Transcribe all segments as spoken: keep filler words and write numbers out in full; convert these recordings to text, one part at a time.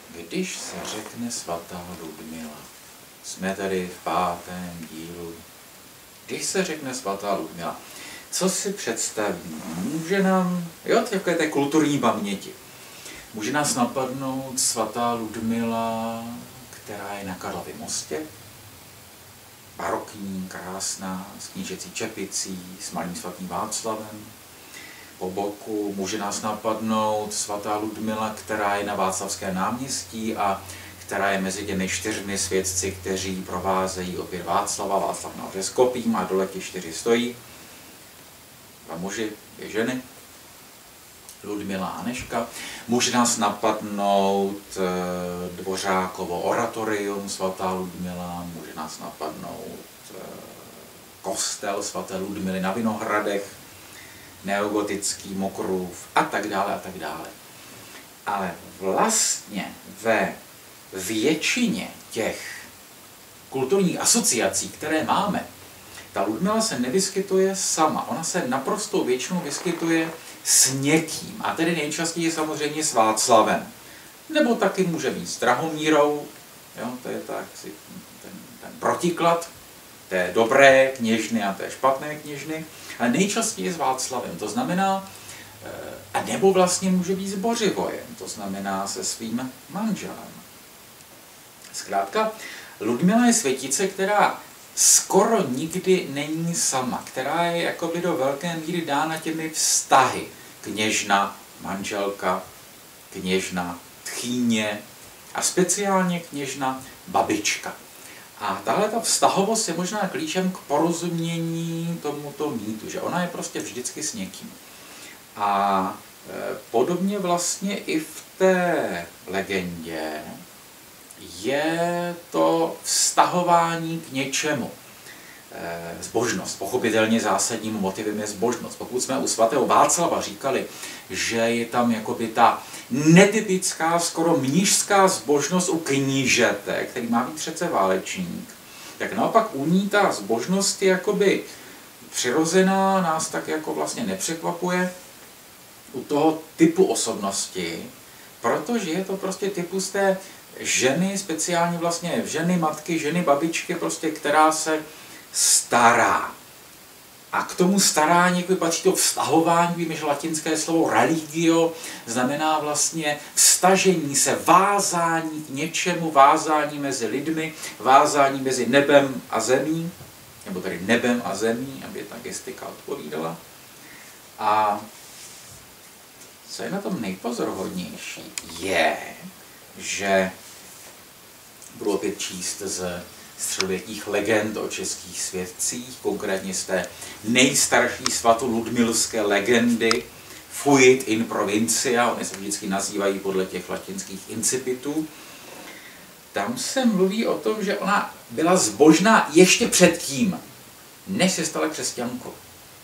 Když se řekne svatá Ludmila, jsme tady v pátém dílu, když se řekne svatá Ludmila, co si představíme? Může nám, jo, takové té kulturní paměti, může nás napadnout svatá Ludmila, která je na Karlově mostě, barokní, krásná, s knížecí čepicí, s malým svatým Václavem. Po boku může nás napadnout svatá Ludmila, která je na Václavské náměstí a která je mezi těmi čtyřmi svědci, kteří provázejí opět Václava, Václav nahoře s kopím a dole ti čtyři stojí. Dva muži, dvě ženy, Ludmila a Anežka. Může nás napadnout Dvořákovo oratorium svatá Ludmila, může nás napadnout kostel svaté Ludmily na Vinohradech, neogotický Mokrův a tak dále a tak dále. Ale vlastně ve většině těch kulturních asociací, které máme, ta Ludmila se nevyskytuje sama. Ona se naprosto většinou vyskytuje s někým. A tedy nejčastěji samozřejmě s Václavem. Nebo taky může být s Drahomírou. Jo, to je tak, ten, ten protiklad té dobré kněžny a té špatné kněžny. Ale nejčastěji s Václavem. To znamená, a nebo vlastně může být s Bořivojem. To znamená se svým manželem. Zkrátka, Ludmila je světice, která skoro nikdy není sama, která je jakoby do velké míry dána těmi vztahy. Kněžna, manželka, kněžna, tchýně a speciálně kněžna, babička. A tahle ta vztahovost je možná klíčem k porozumění tomuto mýtu, že ona je prostě vždycky s někým. A e, podobně vlastně i v té legendě je to vztahování k něčemu. E, zbožnost. Pochopitelně zásadním motivem je zbožnost. Pokud jsme u svatého Václava říkali, že je tam jakoby ta netypická, skoro mnižská zbožnost u knížete, který má být přece válečník, tak naopak u ní ta zbožnost je jakoby přirozená, nás tak jako vlastně nepřekvapuje u toho typu osobnosti, protože je to prostě typus té ženy, speciálně vlastně ženy, matky, ženy, babičky, prostě, která se stará. A k tomu starání patří to vztahování, víme, že latinské slovo religio znamená vlastně vztažení se, vázání k něčemu, vázání mezi lidmi, vázání mezi nebem a zemí, nebo tedy nebem a zemí, aby ta gestika odpovídala. A co je na tom nejpozoruhodnější, je, že budu opět číst z středověkých legend o českých svědcích, konkrétně z té nejstarší svatoludmilské legendy Fuit in provincia, oni se vždycky nazývají podle těch latinských incipitů. Tam se mluví o tom, že ona byla zbožná ještě předtím, než se stala křesťankou.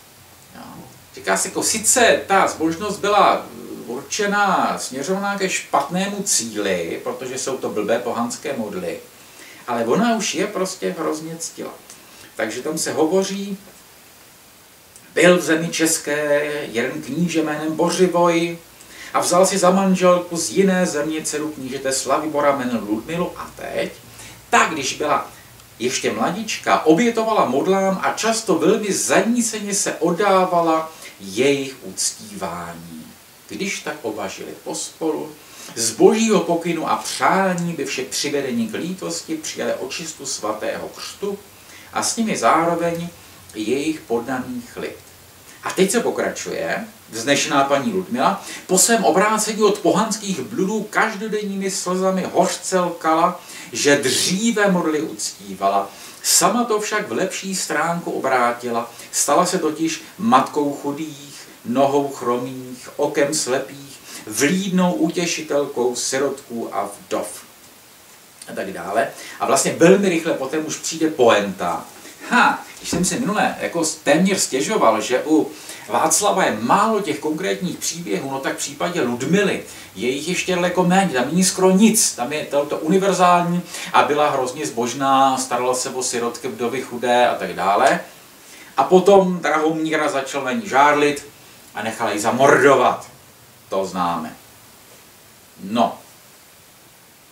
Říká se, jako sice ta zbožnost byla určená, směřovaná ke špatnému cíli, protože jsou to blbé pohanské modly, ale ona už je prostě hrozně ctila. Takže tam se hovoří, byl v zemi české jeden kníže jménem Bořivoj a vzal si za manželku z jiné země dceru knížete Slavibora jménem Ludmilu a teď, tak když byla ještě mladička, obětovala modlám a často velmi zaníceně se oddávala jejich uctívání. Když tak oba žili pospolu, z božího pokynu a přání by vše přivedení k lítosti přijali očistu svatého křtu a s nimi zároveň jejich poddaných lid. A teď se pokračuje, vznešená paní Ludmila, po svém obrácení od pohanských bludů každodenními slzami hořce lkala, že dříve modly uctívala, sama to však v lepší stránku obrátila, stala se totiž matkou chudých, nohou chromých, okem slepých, vlídnou utěšitelkou sirotků a vdov. A tak dále. A vlastně velmi rychle potom už přijde poenta. Ha, když jsem si minule jako téměř stěžoval, že u Václava je málo těch konkrétních příběhů, no tak v případě Ludmily je jich ještě daleko méně, tam není skoro nic, tam je to, to univerzální a byla hrozně zbožná, starala se o sirotky, vdovy, chudé a tak dále. A potom Drahomíra začal na ní žárlit a nechal ji zamordovat. To známe. No.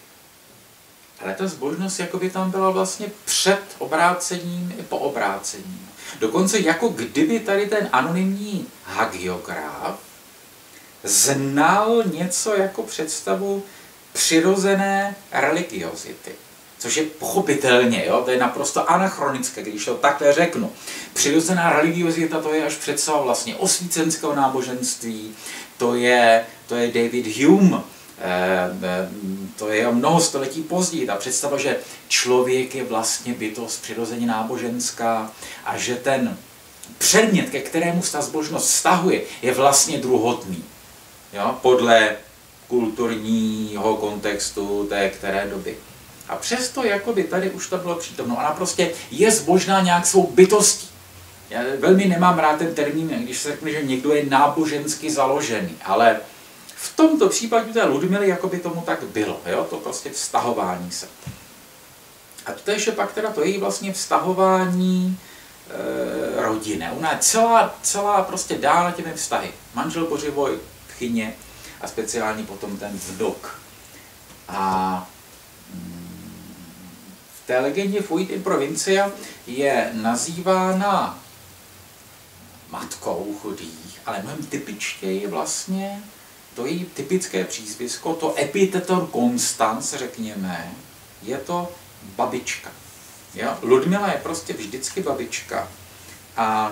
ale ta zbožnost jakoby tam byla vlastně před obrácením i po obrácením. Dokonce jako kdyby tady ten anonymní hagiograf znal něco jako představu přirozené religiozity. Což je pochopitelně, jo? To je naprosto anachronické, když to takhle řeknu. Přirozená religiozita, to je až představa vlastně osvícenského náboženství, to je, to je David Hume, to je mnoho století později, ta představa, že člověk je vlastně bytost přirozeně náboženská a že ten předmět, ke kterému ta zbožnost vztahuje, je vlastně druhotný. Jo? Podle kulturního kontextu té které doby. A přesto jakoby tady už to bylo přítomno. Ona prostě je zbožná nějak svou bytostí. Já velmi nemám rád ten termín, když se řekne, že někdo je nábožensky založený, ale v tomto případě té Ludmily jakoby tomu tak bylo, jo? To prostě vztahování se. A to ještě pak teda to její vlastně vztahování e, rodiny. Ona je celá, celá prostě dále těmi vztahy. Manžel Bořivoj, tchyně a speciálně potom ten vdok. A v té legendě Fuit in Provincia je nazývána matkou chudých, ale mnohem typičtěji vlastně to její typické přízvisko, to epiteton Constans, řekněme, je to babička. Jo? Ludmila je prostě vždycky babička. A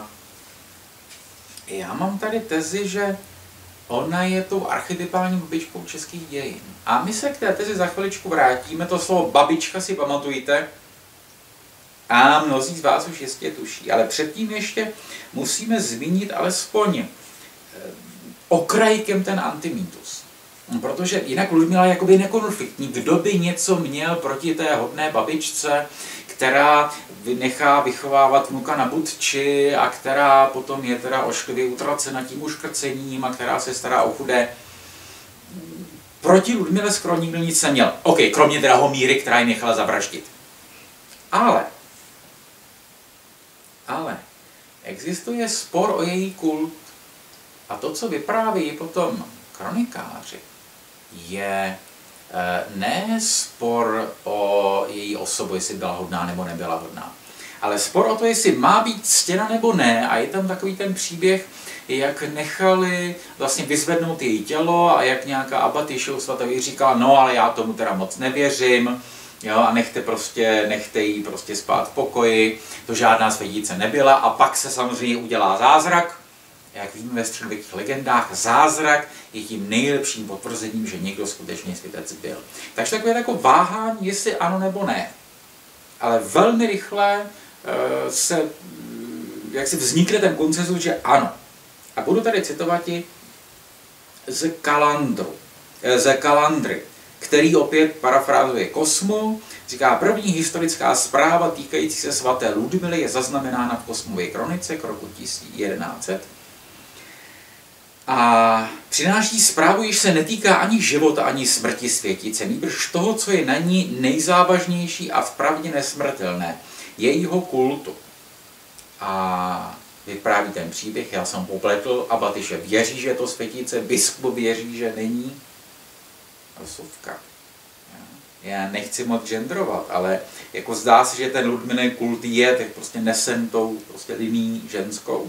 já mám tady tezi, že ona je tou archetypální babičkou českých dějin. A my se k té tezi za chviličku vrátíme. To slovo babička si pamatujte. A mnozí z vás už jistě tuší. Ale předtím ještě musíme zmínit alespoň okrajkem ten antimýtus. Protože jinak Ludmila je jakoby nekonfliktní. Kdo by něco měl proti té hodné babičce, která nechá vychovávat vnuka na Budči a která potom je teda ošklivě utracena tím uškrcením a která se stará o chudé. Proti Ludmile skoro nikdo nic neměl. OK, kromě Drahomíry, která ji nechala zavraždit. Ale, ale, existuje spor o její kult. A to, co vypráví potom kronikáři, je ne spor o její osobu, jestli byla hodná nebo nebyla hodná, ale spor o to, jestli má být ctěna nebo ne. A je tam takový ten příběh, jak nechali vlastně vyzvednout její tělo a jak nějaká abatyšou svatavý říkala, no ale já tomu teda moc nevěřím, jo, a nechte, prostě, nechte jí prostě spát v pokoji, to žádná světice nebyla a pak se samozřejmě udělá zázrak. Jak víme ve středověkých legendách, zázrak je tím nejlepším potvrzením, že někdo skutečně světec byl. Takže takové jako váhání, jestli ano nebo ne. Ale velmi rychle uh, se, jak se vznikne ten konsenzus, že ano. A budu tady citovat i z Kalandru, z Kalandry, který opět parafrázuje Kosmu. Říká, první historická zpráva týkající se svaté Ludmily je zaznamenána v Kosmově kronice k roku tisíc jedenáct set. A přináší zprávu, již se netýká ani života, ani smrti světice, nýbrž toho, co je na ní nejzávažnější a vpravdě nesmrtelné, jejího kultu. A vypráví ten příběh, já jsem popletl, abatyše věří, že je to světice, biskup věří, že není. Rozsuvka. Já nechci moc genderovat, ale jako zdá se, že ten Ludmilin kult je tak prostě nesen tou prostě liní ženskou.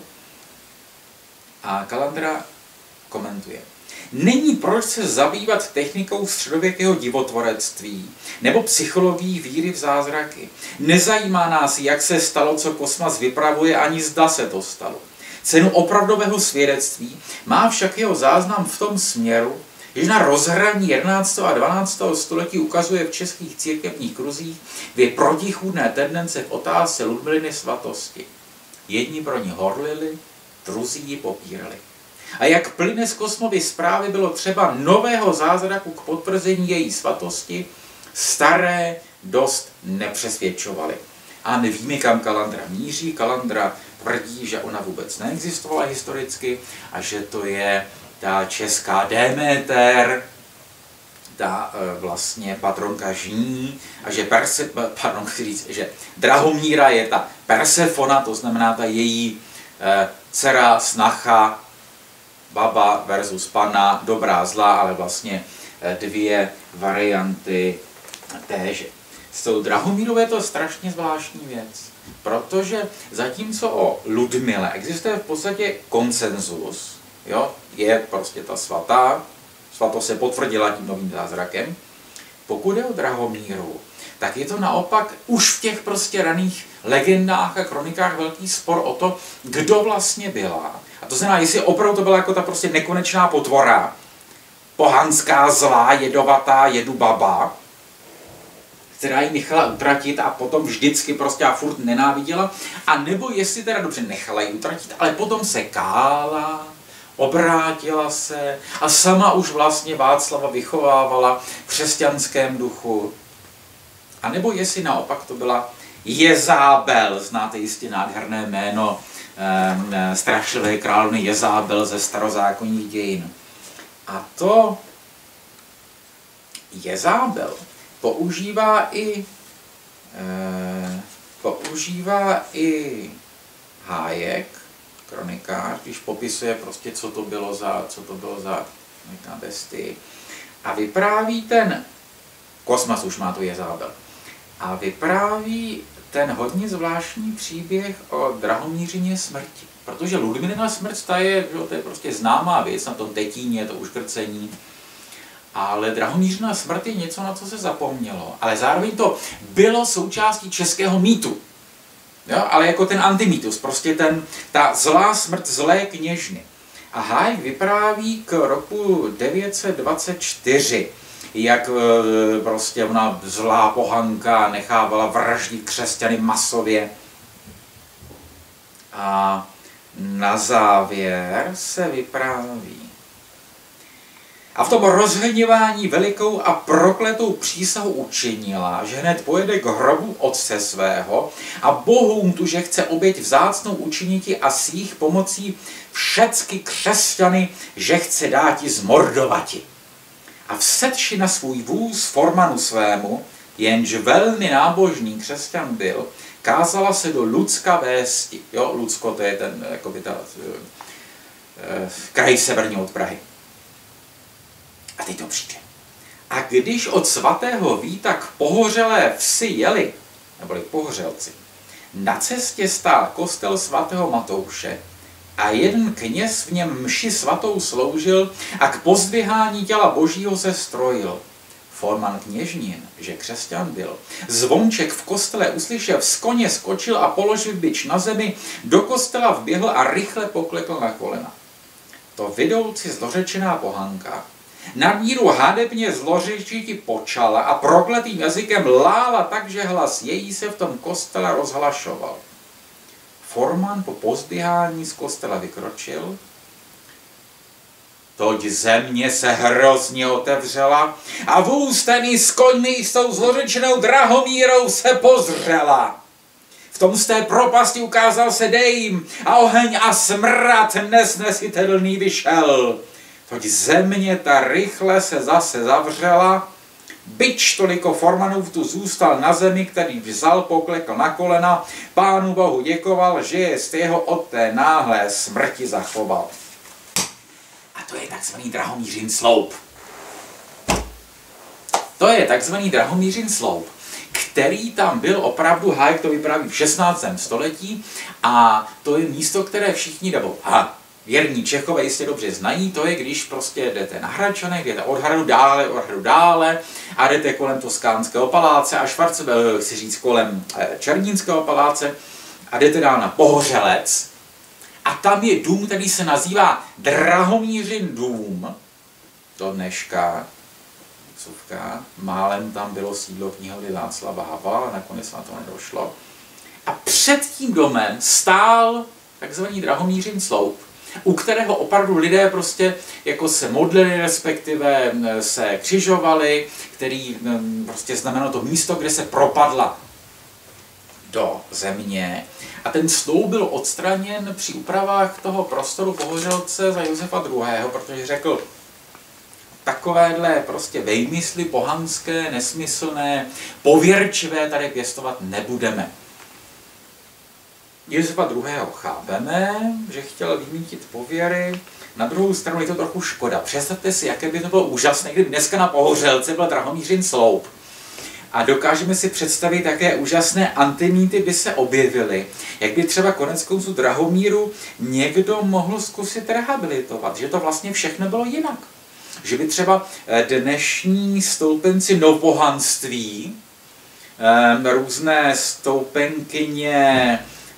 A Kalandra komentuje. Není proč se zabývat technikou středověkého divotvorectví nebo psychologií víry v zázraky. Nezajímá nás, jak se stalo, co Kosmas vypravuje, ani zda se to stalo. Cenu opravdového svědectví má však jeho záznam v tom směru, že na rozhraní jedenáctého a dvanáctého století ukazuje v českých církevních kruzích dvě protichůdné tendence v otázce Ludmiliny svatosti. Jedni pro ní horlili, druzí ji popírali. A jak plyne z Kosmovy zprávy, bylo třeba nového zázraku k potvrzení její svatosti, staré dost nepřesvědčovaly. A my víme, kam Kalandra míří. Kalandra tvrdí, že ona vůbec neexistovala historicky a že to je ta česká Demeter, ta e, vlastně patronka žní, a že, Perse, pardon, říct, že Drahomíra je ta Persefona, to znamená ta její e, dcera, snacha, baba versus pana, dobrá, zlá, ale vlastně dvě varianty téže. S tou Drahomírou je to strašně zvláštní věc, protože zatímco o Ludmile existuje v podstatě konsenzus, jo, je prostě ta svatá, svatost se potvrdila tím novým zázrakem, pokud je o Drahomíru, tak je to naopak už v těch prostě raných legendách a kronikách velký spor o to, kdo vlastně byla. A to znamená, jestli opravdu to byla jako ta prostě nekonečná potvora, pohanská, zlá, jedovatá jedubaba, která ji nechala utratit a potom vždycky prostě a furt nenáviděla, a nebo jestli teda dobře nechala ji utratit, ale potom se kála, obrátila se a sama už vlastně Václava vychovávala v křesťanském duchu. A nebo jestli naopak to byla Jezábel, znáte jistě nádherné jméno e, strašlivé královny Jezábel ze starozákonních dějin. A to Jezábel používá i, e, používá i Hájek, kronikář, když popisuje prostě, co to bylo za, co to bylo za bestii. A vypráví ten, Kosmas už má tu Jezábel, a vypráví ten hodně zvláštní příběh o Drahomířině smrti. Protože Ludmilina smrt, ta je, že, to je prostě známá věc, na tom tetíně, to uškrcení. Ale Drahomířina smrt je něco, na co se zapomnělo. Ale zároveň to bylo součástí českého mýtu. Jo? Ale jako ten antimýtus, prostě ten, ta zlá smrt zlé kněžny. A Hájek vypráví k roku devět set dvacet čtyři, jak prostě ona zlá pohanka nechávala vraždit křesťany masově. A na závěr se vypráví. A v tom rozhněvání velikou a prokletou přísahu učinila, že hned pojede k hrobu otce svého a bohům tu, že chce oběť vzácnou učiniti a svých pomocí všecky křesťany, že chce dáti zmordovati. A vsedši na svůj vůz formanu svému, jenž velmi nábožný křesťan byl, kázala se do Lucka vésti. Jo, Lucko, to je ten, jakoby ta, eh, kraj severní od Prahy. A teď to přijde. A když od svatého Víta k pohořelé vsi jeli, neboli pohořelci, na cestě stál kostel svatého Matouše a jeden kněz v něm mši svatou sloužil a k pozdvihání těla božího se strojil. Forman kněžnin, že křesťan byl, zvonček v kostele uslyšev, z koně skočil a položil bič na zemi, do kostela vběhl a rychle poklekl na kolena. To vidoucí zlořečená pohanka nadmíru hadebně zlořečiti počala a prokletým jazykem lála tak, že hlas její se v tom kostele rozhlašoval. Forman po pozdvihání z kostela vykročil, toť země se hrozně otevřela a vůz ten s koňmi s tou zlořečenou Drahomírou se pozřela. V tom z té propasti ukázal se dejím a oheň a smrad nesnesitelný vyšel. Toť země ta rychle se zase zavřela, bič toliko Formanův tu zůstal na zemi, který vzal, poklekl na kolena, Pánu Bohu děkoval, že je z jeho od té náhlé smrti zachoval. A to je takzvaný Drahomířin sloup. To je takzvaný Drahomířin sloup, který tam byl opravdu, Hájek to vypráví v šestnáctém století, a to je místo, které všichni, nebo ha, věrní Čechové jistě dobře znají, to je, když prostě jdete na Hradčanech, jdete od hradu dále, od hradu dále a jdete kolem Toskánského paláce a Švarce, chci říct kolem Černínského paláce a jdete dál na Pohořelec a tam je dům, který se nazývá Drahomířin dům, do dneška, suvka, málem tam bylo sídlo knihovny Václava Havla, ale nakonec na to nedošlo. A před tím domem stál takzvaný Drahomířin sloup, u kterého opravdu lidé prostě jako se modlili, respektive se křižovali, který prostě znamenalo to místo, kde se propadla do země. A ten sloup byl odstraněn při úpravách toho prostoru Pohořelce za Josefa druhého., protože řekl, takovéhle prostě vejmysly pohanské, nesmyslné, pověrčivé tady pěstovat nebudeme. Josefa druhého. chápeme, že chtěl vymítit pověry, na druhou stranu je to trochu škoda. Představte si, jaké by to bylo úžasné, kdyby dneska na Pohořelce byl Drahomířin sloup. A dokážeme si představit, jaké úžasné antimýty by se objevily. Jak by třeba konec konců Drahomíru někdo mohl zkusit rehabilitovat, že to vlastně všechno bylo jinak. Že by třeba dnešní stoupenci novohanství, různé stoupenkyně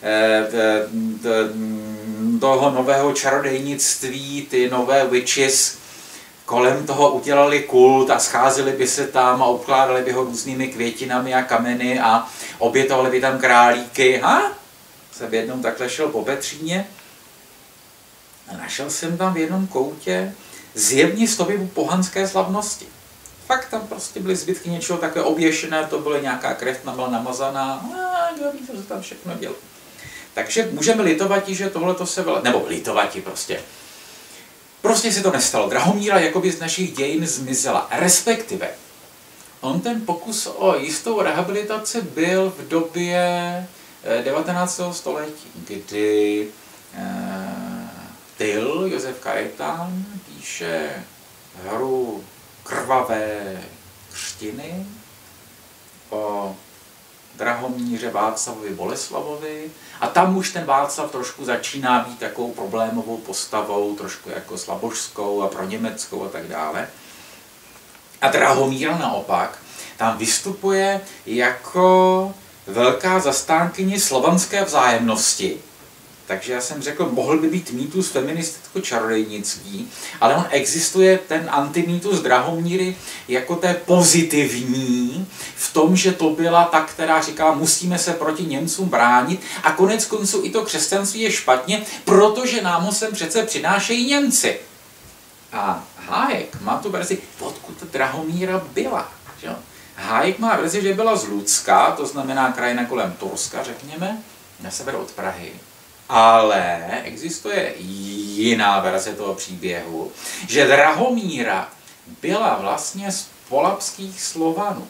toho nového čarodejnictví, ty nové witches, kolem toho udělali kult a scházeli by se tam a obkládali by ho různými květinami a kameny a obětovali by tam králíky. Ha? Jsem jednou takhle šel po Petříně a našel jsem tam v jednom koutě zjevně stopy pohanské slavnosti. Fakt tam prostě byly zbytky něčeho takové oběšené, to byla nějaká krev, tam byla namazaná, a neví, co se tam všechno dělo. Takže můžeme litovati, že tohle to se vele... nebo litovati prostě. Prostě se to nestalo. Drahomíra jakoby z našich dějin zmizela. Respektive, on ten pokus o jistou rehabilitaci byl v době devatenáctého století, kdy eh, Tyl, Josef Kajetán, píše hru Krvavé křtiny o Drahomíře Václavovi Boleslavovi a tam už ten Václav trošku začíná být takovou problémovou postavou, trošku jako slabožskou a proněmeckou a tak dále. A Drahomíra naopak tam vystupuje jako velká zastánkyně slovanské vzájemnosti. Takže já jsem řekl, mohl by být mýtus feministicko-čarodejnický, ale on existuje ten antimýtus Drahomíry jako té pozitivní, v tom, že to byla ta, která říkala, musíme se proti Němcům bránit a konec konců i to křesťanství je špatně, protože nám ho sem přece přinášejí Němci. A Hájek má tu verzi, odkud Drahomíra byla. Že? Hájek má verzi, že byla z Lucka, to znamená krajina kolem Turska, řekněme, na sever od Prahy. Ale existuje jiná verze toho příběhu, že Drahomíra byla vlastně z polabských Slovanů.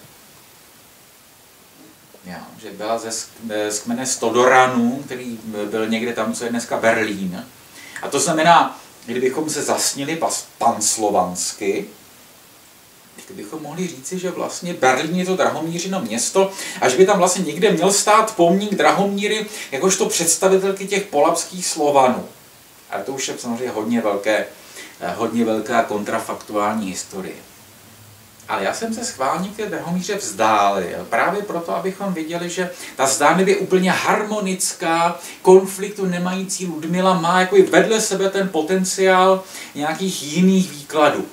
Jo, že byla ze, z kmene Stodoranů, který byl někde tam, co je dneska Berlín. A to znamená, kdybychom se zasnili panslovansky, tak bychom mohli říci, že vlastně Berlín je to Drahomířino město a že by tam vlastně někde měl stát pomník Drahomíry jakožto představitelky těch polabských Slovanů. Ale to už je samozřejmě hodně velké, hodně velká kontrafaktuální historie. Ale já jsem se schválně k té Drahomíře vzdálil, právě proto, abychom viděli, že ta zdánlivě úplně harmonická, konfliktu nemající Ludmila má jako i vedle sebe ten potenciál nějakých jiných výkladů.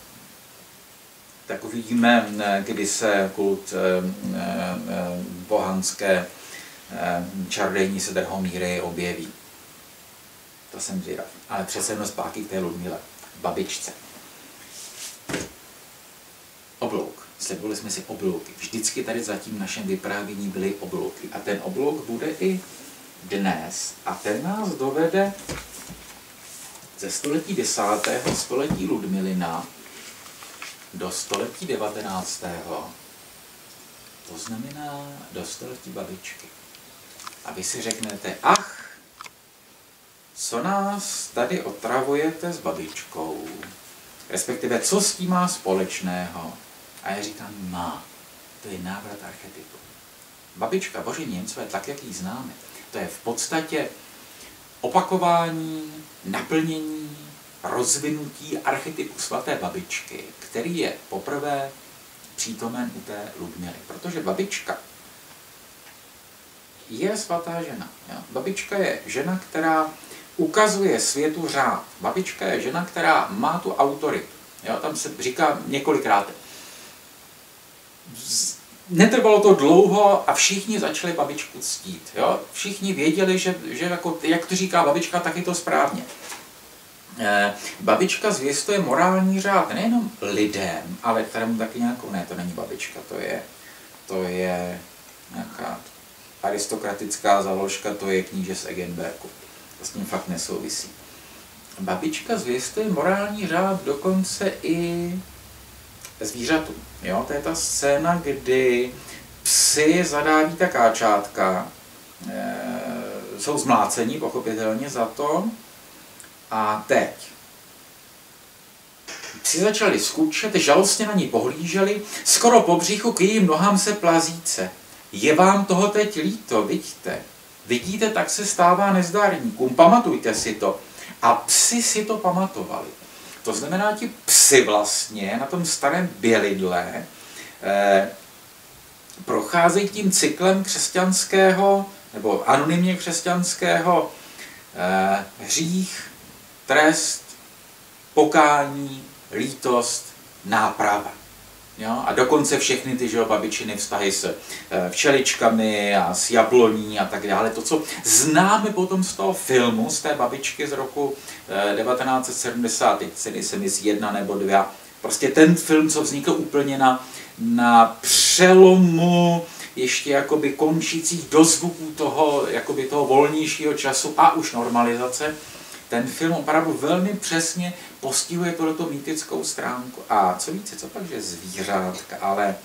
Tak uvidíme, kdy se kult pohanské čarodejnice Drahomíry objeví. To jsem zvědav. Ale přece jenom zpátky k té Ludmile, babičce. Oblouk. Slibovali jsme si oblouky. Vždycky tady zatím v našem vyprávění byly oblouky. A ten oblouk bude i dnes. A ten nás dovede ze století desátého století Ludmilina do století devatenáctého To znamená do století babičky. A vy si řeknete, ach, co nás tady otravujete s babičkou? Respektive, co s tím má společného? A já říkám, má. To je návrat archetypu. Babička Boží Němcové, tak jak ji známe, to je v podstatě opakování, naplnění, rozvinutí archetypu svaté babičky, který je poprvé přítomen u té Ludmily. Protože babička je svatá žena. Jo? Babička je žena, která ukazuje světu řád. Babička je žena, která má tu autoritu. Jo? Tam se říká několikrát. Netrvalo to dlouho a všichni začali babičku ctít. Jo? Všichni věděli, že, že jako, jak to říká babička, tak je to správně. Eh, babička zvěstuje morální řád nejenom lidem, ale kterému taky nějakou, ne, to není babička, to je, to je nějaká aristokratická založka, to je kníže z Egenbergu. To s ním fakt nesouvisí. Babička zvěstuje morální řád dokonce i zvířatům. Jo? To je ta scéna, kdy psi zadáví ta káčátka, e, jsou zmláceni pochopitelně za to. A teď Psi začali skučet, žalostně na ní pohlíželi, skoro po břichu k jejím nohám se plazíce. Je vám toho teď líto, vidíte? Vidíte, tak se stává nezdárníkům, pamatujte si to. A psi si to pamatovali. To znamená, ti psi vlastně na tom starém bělidle eh, procházejí tím cyklem křesťanského, nebo anonymně křesťanského eh, hřích, trest, pokání, lítost, náprava. Jo? A dokonce všechny ty, že jo, babičiny vztahy s e, včeličkami a s jabloní a tak dále. To, co známe potom z toho filmu, z té babičky z roku e, devatenáct set sedmdesát, teď se nejsem jestli jedna nebo dva, prostě ten film, co vznikl úplně na, na přelomu ještě jakoby končících dozvuků toho, jakoby toho volnějšího času a už normalizace, ten film opravdu velmi přesně postihuje tohleto mýtickou stránku. A co více, co pak, že zvířátka, ale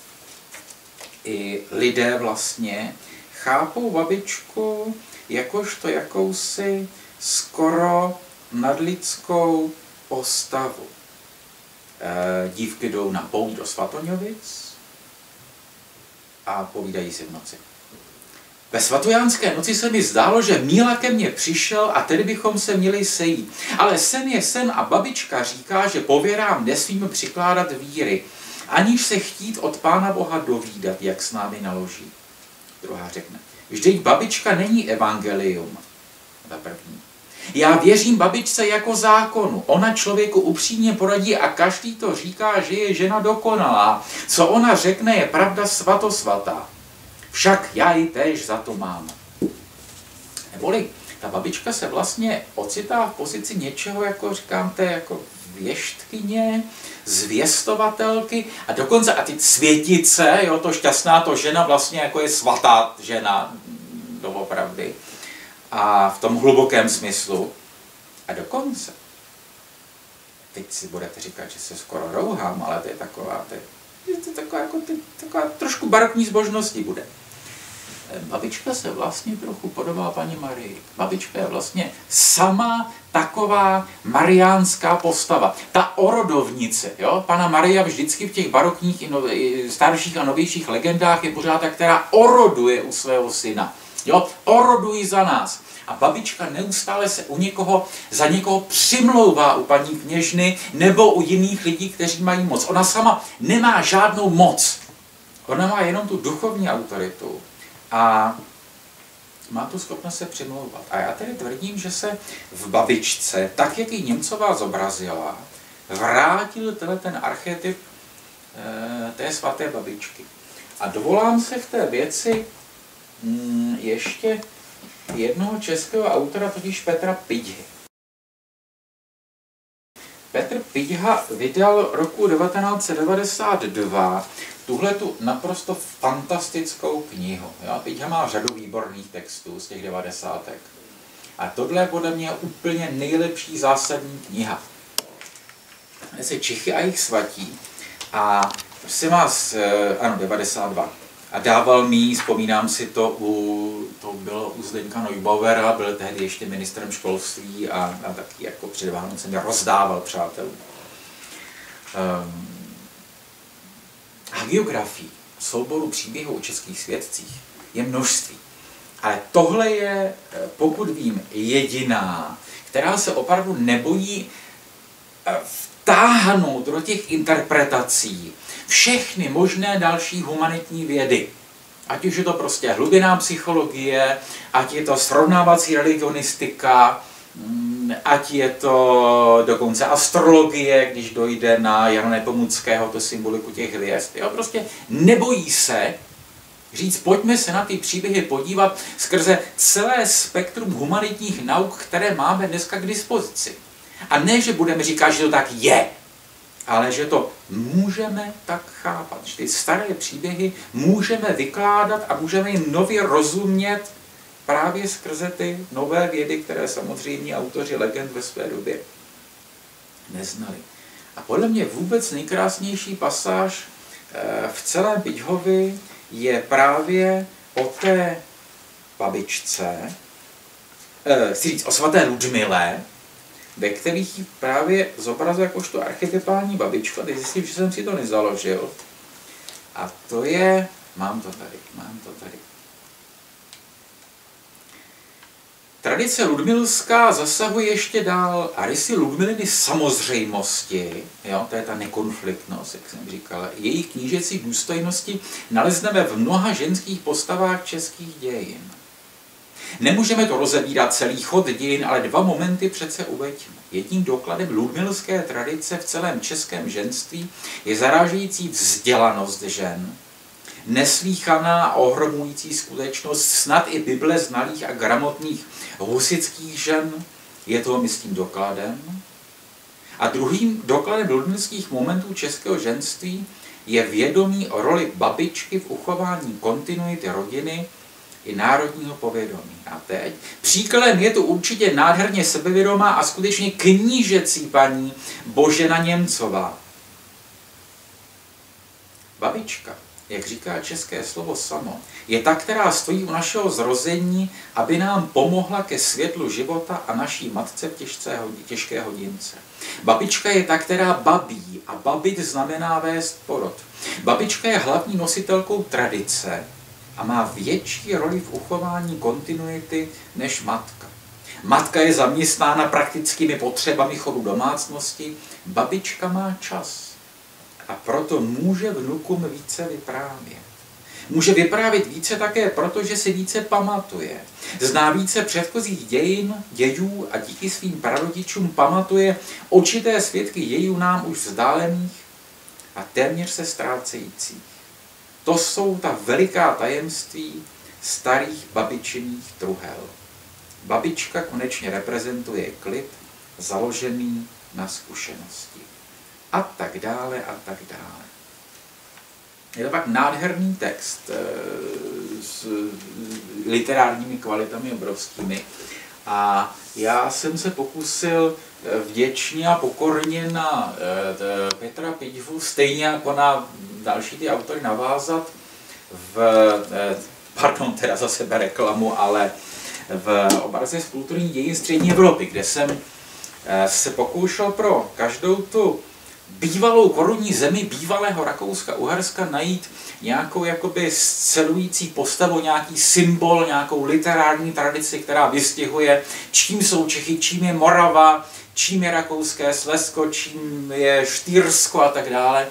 i lidé vlastně chápou babičku jakožto jakousi skoro nadlidskou postavu. E, dívky jdou na pouť do Svatoňovic a povídají si v noci. Ve svatojánské noci se mi zdálo, že Míla ke mně přišel a tedy bychom se měli sejít. Ale sen je sen a babička říká, že pověrám nesmím přikládat víry, aniž se chtít od Pána Boha dovídat, jak s námi naloží. Druhá řekne, vždyť babička není evangelium. Ta první. Já věřím babičce jako zákonu. Ona člověku upřímně poradí a každý to říká, že je žena dokonalá. Co ona řekne, je pravda svatosvatá. Však já ji též za to mám. Neboli ta babička se vlastně ocitá v pozici něčeho, jako říkám, té jako věštkyně, zvěstovatelky a dokonce a ty světice, jo, to šťastná to žena vlastně jako je svatá žena, doopravdy. A v tom hlubokém smyslu. A dokonce, teď si budete říkat, že se skoro rouhám, ale to je taková, to je, to je taková, jako, to je taková trošku barokní zbožnosti bude. Babička se vlastně trochu podobá paní Marii. Babička je vlastně sama taková mariánská postava. Ta orodovnice, jo? Pana Maria vždycky v těch barokních i, no, i starších a novějších legendách je pořád ta, která oroduje u svého syna. Jo? Orodují za nás. A babička neustále se u někoho, za někoho přimlouvá u paní kněžny nebo u jiných lidí, kteří mají moc. Ona sama nemá žádnou moc. Ona má jenom tu duchovní autoritu. A má tu schopnost se přimlouvat. A já tedy tvrdím, že se v babičce, tak jak ji Němcová zobrazila, vrátil tenhle ten archetyp e, té svaté babičky. A dovolám se v té věci mm, ještě jednoho českého autora, totiž Petra Pidhy. Petr Pidha vydal roku devatenáct set devadesát dva tuhletu naprosto fantastickou knihu. Jo? Pidha má řadu výborných textů z těch devadesátek. A tohle je podle mě úplně nejlepší zásadní kniha. Jmenuje se Čichy a jejich svatí. A prosím vás, ano, devadesát dva. A dával mi, vzpomínám si to, u, to bylo u Zdeňka Neubauera, byl tehdy ještě ministrem školství a, a taky jako před Vánocemi rozdával přátelům. Um, Hagiografii, souboru příběhů o českých svědcích je množství. Ale tohle je, pokud vím, jediná, která se opravdu nebojí vtáhnout do těch interpretací všechny možné další humanitní vědy. Ať už je to prostě hlubinná psychologie, ať je to srovnávací religionistika, ať je to dokonce astrologie, když dojde na Jana Nepomuckého, to symboliku těch hvězd. Jo, prostě nebojí se říct, pojďme se na ty příběhy podívat skrze celé spektrum humanitních nauk, které máme dneska k dispozici. A ne, že budeme říkat, že to tak je, ale že to můžeme tak chápat. Že ty staré příběhy můžeme vykládat a můžeme jim nově rozumět právě skrze ty nové vědy, které samozřejmě autoři legend ve své době neznali. A podle mě vůbec nejkrásnější pasáž v celém Pidhovi je právě o té babičce, chci říct o svaté Ludmile, ve kterých ji právě zobrazuje jakožto archetypální babičku. A teď zjistím, že jsem si to nezaložil. A to je, mám to tady, mám to tady. Tradice ludmilská zasahuje ještě dál a rysy Ludmiliny samozřejmosti, jo, to je ta nekonfliktnost, jak jsem říkal, její knížecí důstojnosti nalezneme v mnoha ženských postavách českých dějin. Nemůžeme to rozebírat celý chod dějin, ale dva momenty přece uveďme. Jedním dokladem ludmilské tradice v celém českém ženství je zarážející vzdělanost žen, neslýchaná a ohromující skutečnost snad i Bible znalých a gramotných husitských žen je toho, myslím, dokladem. A druhým dokladem ludmilských momentů českého ženství je vědomí o roli babičky v uchování kontinuity rodiny i národního povědomí. A teď příkladem je to určitě nádherně sebevědomá a skutečně knížecí paní Božena Němcová. Babička, jak říká české slovo samo, je ta, která stojí u našeho zrození, aby nám pomohla ke světlu života a naší matce v těžké, těžké hodince. Babička je ta, která babí a babit znamená vést porod. Babička je hlavní nositelkou tradice a má větší roli v uchování kontinuity než matka. Matka je zaměstnána praktickými potřebami chodu domácnosti, babička má čas a proto může vnukům více vyprávět. Může vyprávět více také proto, že si více pamatuje. Zná více předchozích dějin, dějů a díky svým prarodičům pamatuje očité svědky dějů nám už vzdálených a téměř se ztrácejících. To jsou ta veliká tajemství starých babičiných truhel. Babička konečně reprezentuje klid založený na zkušenosti. A tak dále, a tak dále. Je to pak nádherný text s literárními kvalitami obrovskými. A já jsem se pokusil vděčně a pokorně na Petra Pidžvu, stejně jako na další ty autory navázat v, pardon, teda za sebe reklamu, ale v obraze z kulturní dějin střední Evropy, kde jsem se pokoušel pro každou tu bývalou korunní zemi bývalého Rakouska-Uherska najít nějakou jakoby scelující postavu, nějaký symbol, nějakou literární tradici, která vystihuje, čím jsou Čechy, čím je Morava, čím je rakouské Slezsko, čím je Štýrsko a tak dále.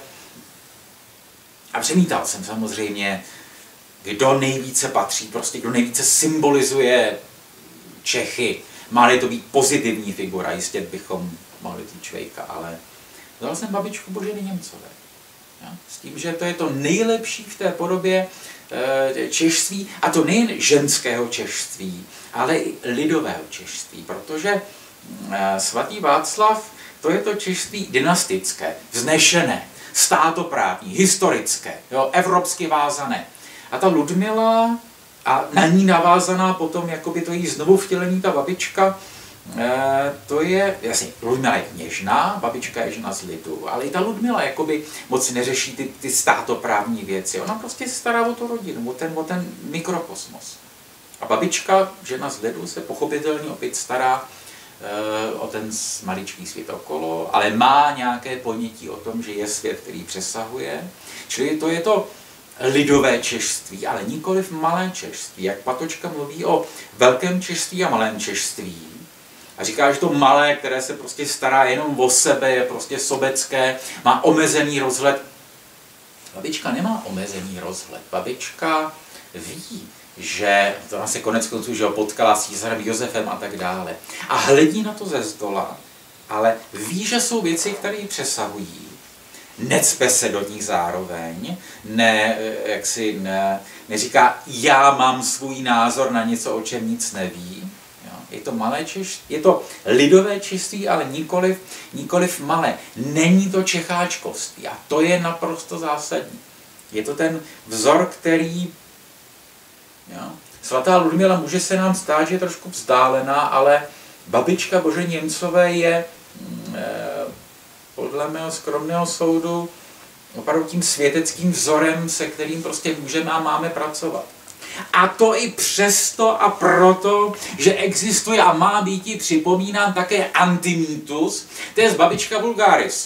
A přemítal jsem samozřejmě, kdo nejvíce patří, prostě kdo nejvíce symbolizuje Čechy. Má-li to být pozitivní figura, jistě bychom mohli říct Čvejka, ale dal jsem babičku Boženy Němcové. Ja? S tím, že to je to nejlepší v té podobě e, češství, a to nejen ženského češství, ale i lidového češství, protože e, svatý Václav, to je to češství dynastické, vznešené, státoprávní, historické, jo, evropsky vázané. A ta Ludmila, a na ní navázaná potom, jakoby to jí znovu vtělení, ta babička, E, to je, jasně, Ludmila je kněžna, babička je žena z lidu, ale i ta Ludmila jakoby moc neřeší ty, ty státoprávní věci. Ona prostě se stará o tu rodinu, o ten, o ten mikrokosmos. A babička, žena z lidu, se pochopitelně opět stará e, o ten maličký svět okolo, ale má nějaké ponětí o tom, že je svět, který přesahuje. Čili to je to lidové češství, ale nikoliv malé češství. Jak Patočka mluví o velkém češství a malém češství, a říká, že to malé, které se prostě stará jenom o sebe, je prostě sobecké, má omezený rozhled. Babička nemá omezený rozhled. Babička ví, že to se konec konců, že ho potkala s císařem Josefem a tak dále. A hledí na to ze zdola, ale ví, že jsou věci, které ji přesahují. Necpe se do nich zároveň, ne, jak si, ne, neříká, já mám svůj názor na něco, o čem nic neví. Je to malé češství, je to lidové češství, ale nikoliv, nikoliv malé. Není to čecháčkovství a to je naprosto zásadní. Je to ten vzor, který... Jo, svatá Ludmila může se nám stát, že je trošku vzdálená, ale babička Boženy Němcové je e, podle mého skromného soudu opravdu tím světeckým vzorem, se kterým prostě můžeme a máme pracovat. A to i přesto a proto, že existuje a má být připomínán také antimýtus, to je babička vulgaris.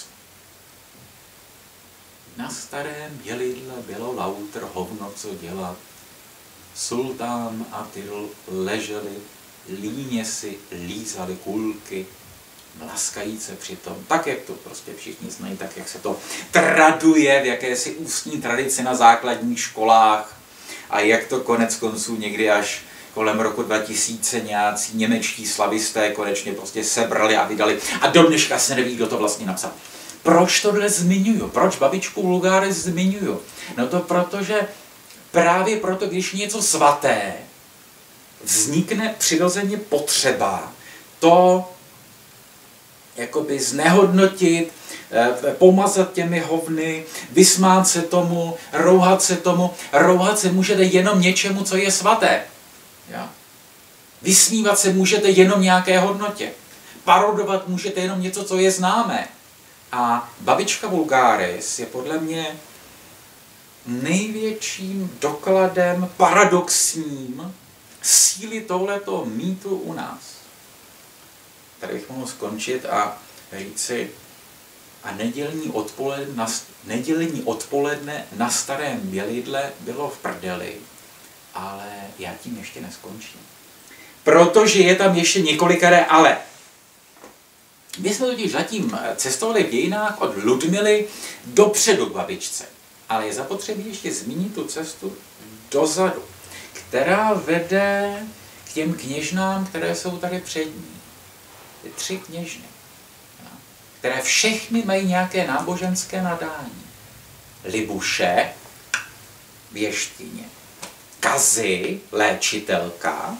Na starém dělidle bylo lautr hovno co dělat. Sultán a Tyl leželi, líně si lízali kulky, mlaskajíce přitom, tak jak to prostě všichni znají, tak jak se to traduje v jakési ústní tradici na základních školách a jak to konec konců někdy až kolem roku dva tisíce nějací němečtí slavisté konečně prostě sebrali a vydali a do dneška se neví, kdo to vlastně napsal. Proč tohle zmiňuju? Proč babičku vulgaris zmiňuju? No to protože právě proto, když něco svaté, vznikne přirozeně potřeba to jakoby znehodnotit, pomazat těmi hovny, vysmát se tomu, rouhat se tomu. Rouhat se můžete jenom něčemu, co je svaté. Jo? Vysmívat se můžete jenom nějaké hodnotě. Parodovat můžete jenom něco, co je známé. A babička vulgaris je podle mě největším dokladem paradoxním síly tohleto mýtu u nás. Tady bych mohl skončit a říci, a nedělní odpoledne, na, nedělní odpoledne na starém Bělidle bylo v prdeli, ale já tím ještě neskončím. Protože je tam ještě několikeré ale. My jsme totiž zatím cestovali v dějinách od Ludmily dopředu k babičce. Ale je zapotřebí ještě zmínit tu cestu dozadu, která vede k těm kněžnám, které jsou tady před ní. Ty tři kněžny, které všechny mají nějaké náboženské nadání. Libuše, věštkyně, Kazy, léčitelka,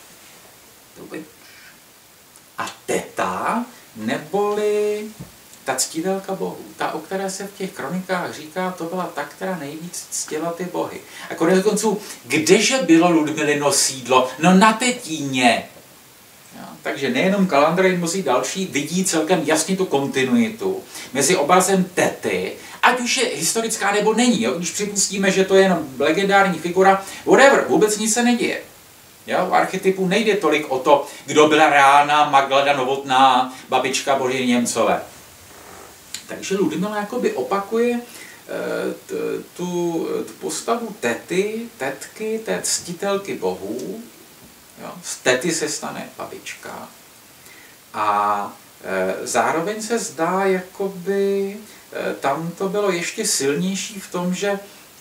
a teta, neboli ta ctitelka bohů, ta, o které se v těch kronikách říká, to byla ta, která nejvíc ctila ty bohy. A konec konců, kdeže bylo Ludmilino sídlo? No na Tetíně. Jo, takže nejenom Kalandra, i mnozí další vidí celkem jasně tu kontinuitu mezi obrazem tety, ať už je historická nebo není. Jo? Když připustíme, že to je jenom legendární figura, whatever, vůbec nic se neděje. Jo? V archetypu nejde tolik o to, kdo byla reálná Magdalena Novotná, babička Boží Němcové. Takže Ludmila jakoby opakuje tu, tu postavu tety, tetky, té ctitelky bohů. Jo? Z tety se stane babička. A e, zároveň se zdá, jakoby e, tam to bylo ještě silnější v tom, že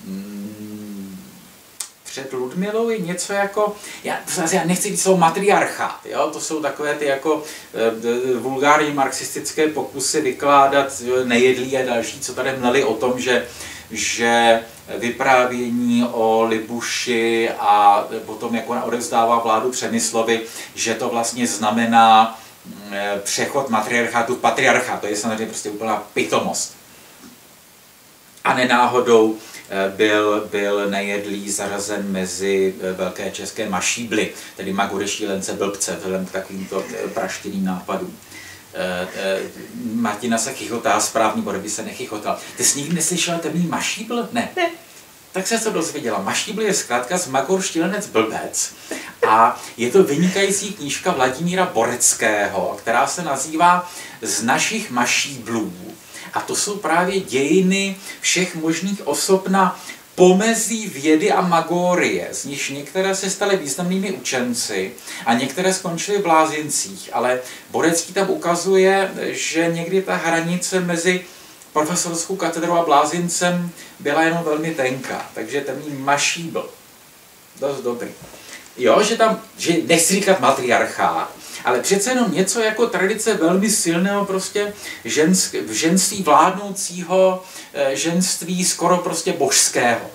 mm, před Ludmilou je něco jako, já, já nechci říct slovo matriarchát, jo? To jsou takové ty jako e, vulgární marxistické pokusy vykládat Nejedlí a další, co tady mleli o tom, že že vyprávění o Libuši a potom, jak ona odevzdává vládu Přemyslovi, že to vlastně znamená přechod matriarchátu v patriarchát. To je samozřejmě prostě úplná pitomost. A nenáhodou byl, byl Nejedlý zařazen mezi velké české mašíbly, tedy Magore šílence blbce, vzhledem k takovýmto praštěným nápadům. Martina se chychotá, správný bod, by se nechychotal. Ty jsi nikdy neslyšela termín mašíbl? Ne. ne. Tak se to dozvěděla. Mašíbl je zkrátka z Magor šílenec blbec a je to vynikající knížka Vladimíra Boreckého, která se nazývá Z našich mašíblů. A to jsou právě dějiny všech možných osob na pomezí vědy a magorie, z nichž některé se staly významnými učenci a některé skončily v blázincích, ale Borecký tam ukazuje, že někdy ta hranice mezi profesorskou katedrou a blázincem byla jenom velmi tenká, takže termín mašíbl, dost dobrý. Jo, že tam, že nechci říkat matriarchát, ale přece jenom něco jako tradice velmi silného prostě žensk, ženství vládnoucího, ženství skoro prostě božského.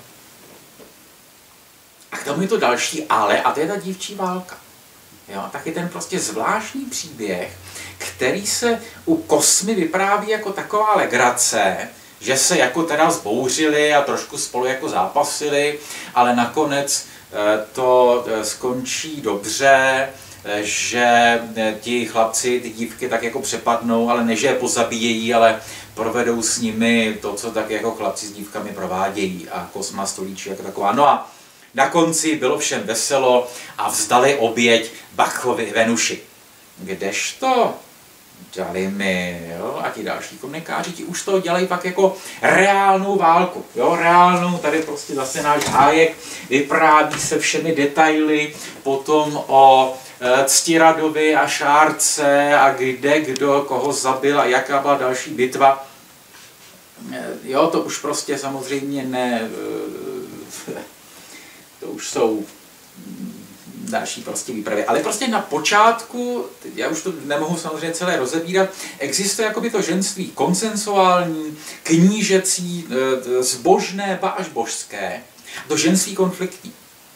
A k tomu je to další ale, a to je ta dívčí válka. Jo, tak je ten prostě zvláštní příběh, který se u Kosmy vypráví jako taková legrace, že se jako teda zbouřili a trošku spolu jako zápasili, ale nakonec to skončí dobře, že ti chlapci, ty dívky tak jako přepadnou, ale ne, že je pozabíjejí, ale provedou s nimi to, co tak jako chlapci s dívkami provádějí a Kosma stolíčí jako taková. No a Na konci bylo všem veselo a vzdali oběť Bachovi Venuši. Kdežto Jalimy, jo, a ti další komunikáři, ti už to dělají pak jako reálnou válku, jo, reálnou, tady prostě zase náš Hájek vypráví se všemi detaily potom o e, Ctiradovi a Šárce a kde, kdo, koho zabil a jaká byla další bitva. E, jo, to už prostě samozřejmě ne, e, to už jsou další prostě výpravy. Ale prostě na počátku, já už to nemohu samozřejmě celé rozebírat, existuje jakoby to ženství konsensuální, knížecí, zbožné, ba až božské, to ženství konfliktní.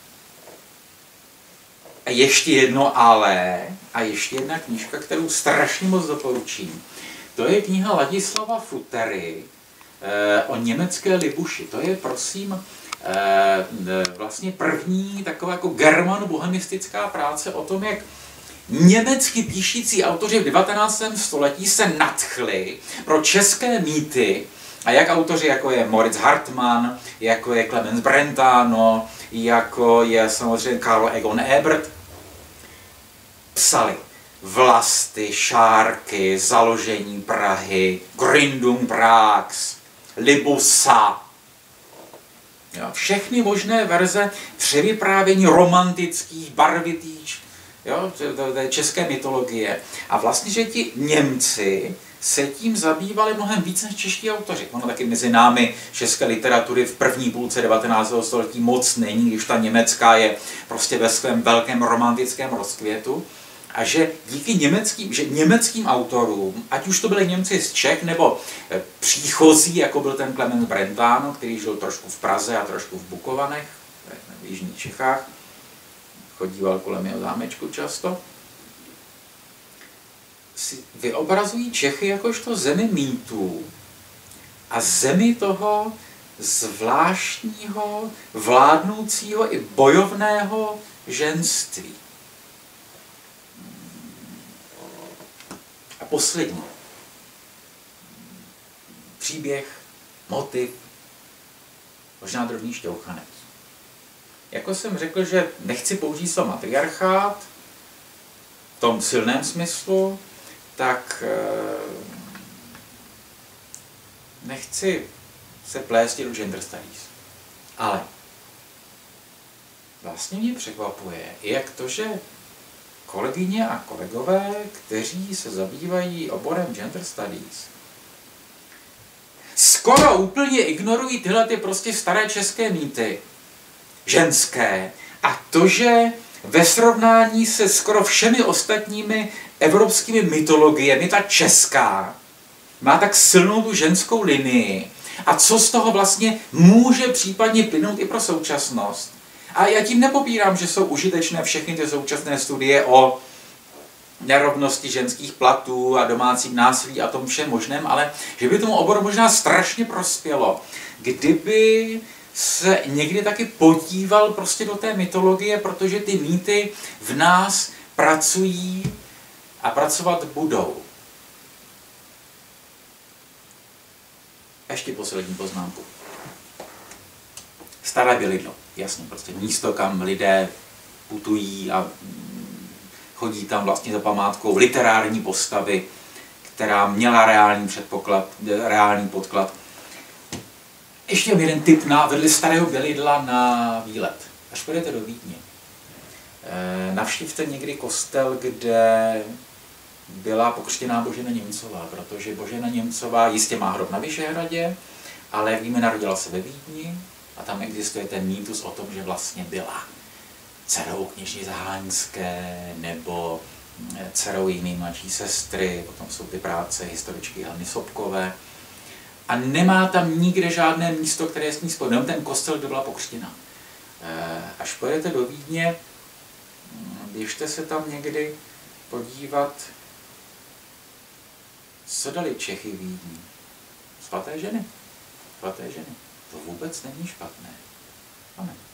A ještě jedno ale, a ještě jedna knížka, kterou strašně moc doporučím, to je kniha Ladislava Futery o německé Libuši. To je, prosím, vlastně první taková jako germano-bohemistická práce o tom, jak německy píšící autoři v devatenáctém století se nadchli pro české mýty a jak autoři, jako je Moritz Hartmann, jako je Clemens Brentano, jako je samozřejmě Karl Egon Ebert, psali Vlasty, Šárky, Založení Prahy, Gründung Prags, Libusa, jo, všechny možné verze převyprávění romantických, barvitých, jo, české mytologie. A vlastně, že ti Němci se tím zabývali mnohem víc než čeští autoři. Ono taky mezi námi české literatury v první půlce devatenáctého století moc není, když ta německá je prostě ve svém velkém romantickém rozkvětu. A že díky německým, že německým autorům, ať už to byli Němci z Čech, nebo příchozí, jako byl ten Clemens Brentano, který žil trošku v Praze a trošku v Bukovanech, v jižních Čechách, chodíval kolem jeho zámečku často, si vyobrazují Čechy jakožto zemi mýtů a zemi toho zvláštního, vládnoucího i bojovného ženství. A poslední. Příběh, motiv, možná drobný šťouchanec. Jako jsem řekl, že nechci použít slovo matriarchát v tom silném smyslu, tak nechci se plést do gender studies. Ale vlastně mě překvapuje, jak to, že kolegyně a kolegové, kteří se zabývají oborem gender studies, skoro úplně ignorují tyhle ty prostě staré české mýty, ženské, a to, že ve srovnání se skoro všemi ostatními evropskými mytologiemi, ta česká má tak silnou tu ženskou linii. A co z toho vlastně může případně plynout i pro současnost. A já tím nepopírám, že jsou užitečné všechny ty současné studie o nerovnosti ženských platů a domácím násilí a tom všem možném, ale že by tomu oboru možná strašně prospělo, kdyby se někdy taky podíval prostě do té mytologie, protože ty mýty v nás pracují a pracovat budou. Ještě poslední poznámku. Staré Bělidlo. Jasně, prostě místo, kam lidé putují a chodí tam vlastně za památkou literární postavy, která měla reální předpoklad, reální podklad. Ještě jeden tip na vedle Starého Bělidla na výlet. Až půjdete do Vídně. Navštivte někdy kostel, kde byla pokřtěná Božena Němcová, protože Božena Němcová jistě má hrob na Vyšehradě, ale jak víme, narodila se ve Vídni a tam existuje ten mýtus o tom, že vlastně byla dcerou kněžny Zahánské nebo dcerou jiné mladší sestry, potom jsou ty práce historičky Heleny Sobkové. A nemá tam nikde žádné místo, které je s ní spojeno, ten kostel, kde byla pokřtěna. Až pojedete do Vídně, běžte se tam někdy podívat, co dali Čechy Vídni. Svaté ženy. Svaté ženy. To vůbec není špatné. Amen.